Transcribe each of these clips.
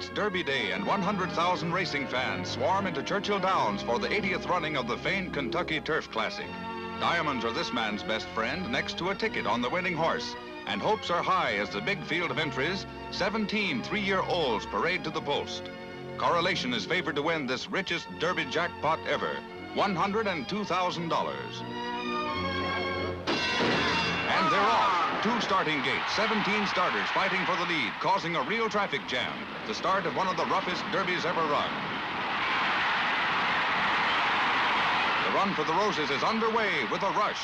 It's Derby Day and 100,000 racing fans swarm into Churchill Downs for the 80th running of the famed Kentucky Turf Classic. Diamonds are this man's best friend next to a ticket on the winning horse, and hopes are high as the big field of entries, 17 three-year-olds parade to the post. Correlation is favored to win this richest Derby jackpot ever, $102,000. And they're off. 2 starting gates, 17 starters fighting for the lead, causing a real traffic jam. The start of one of the roughest derbies ever run. The run for the Roses is underway with a rush.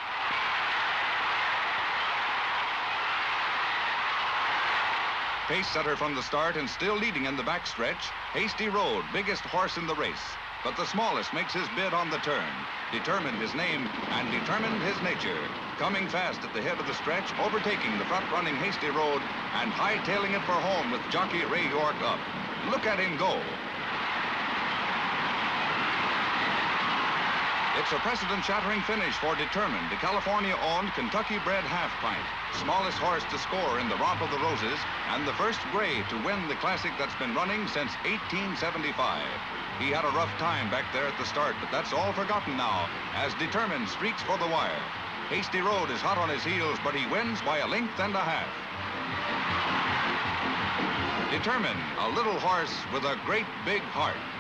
Pace setter from the start and still leading in the backstretch. Hasty Road, biggest horse in the race. But the smallest makes his bid on the turn. Determined his name and determined his nature. Coming fast at the head of the stretch, overtaking the front-running Hasty Road and hightailing it for home with jockey Ray York up. Look at him go. It's a precedent-shattering finish for Determined, the California-owned, Kentucky-bred half-pint. Smallest horse to score in the Romp of the Roses and the first gray to win the classic that's been running since 1875. He had a rough time back there at the start, but that's all forgotten now as Determined streaks for the wire. Hasty Road is hot on his heels, but he wins by a length and a half. Determined, a little horse with a great big heart.